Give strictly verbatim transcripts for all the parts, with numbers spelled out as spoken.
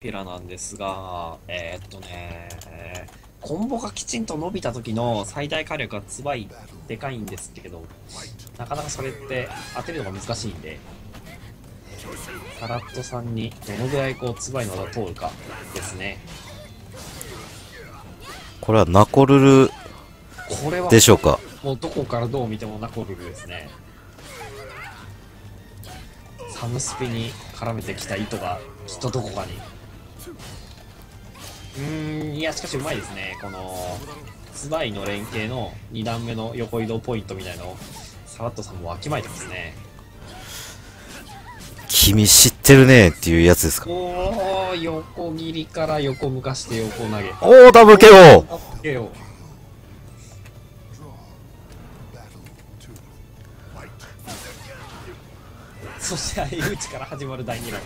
ピュラなんですが、えーっとね、コンボがきちんと伸びた時の最大火力がつばいでかいんですけど、なかなかそれって当てるのが難しいんで、タラットさんにどのぐらいこうつばいのが通るかですね。 これはナコルルこれはでしょうか。 もうどこからどう見てもナコルルですね。サムスピに絡めてきた糸がきっとどこかに。うーん、いや、しかしうまいですね。この、ツバイの連携のに段目の横移動ポイントみたいのを、サラットさんもわきまえてますね。 君知ってるねっていうやつですか。 おー、横切りから横向かして横投げ。 おー、ダブル ケーオー。 ダブル ケーオー。そして相打ちから始まるだいにラウン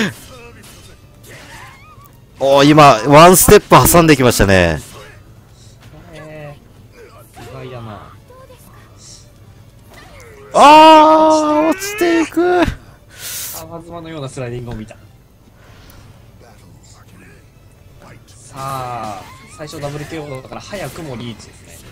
おー、今ワンステップ挟んできましたね。 ド。えー、意外だな。 あー、落ちていく。 淡妻のようなスライディングを見た。さあ、最初ダブル ケーオー だから早くもリーチですね。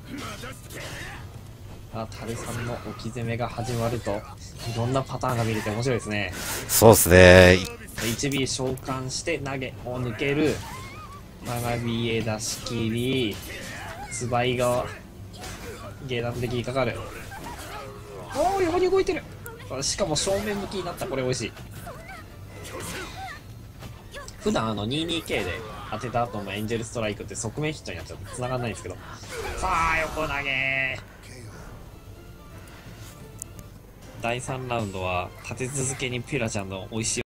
あ、タルさんの置き攻めが始まると、いろんなパターンが見れて面白いですね。 そうですね。 エイチビー 召喚して投げを抜ける。学びへ出し切り、ツバイが下段的にかかる。おー、横に動いてる。しかも正面向きになった。これ美味しい。普段あの にじゅうにケー で当てた後のエンジェルストライクって側面ヒットになっちゃって繋がんないんですけど。さあ、横投げだいさんラウンドは立て続けにピュラちゃんの美味しい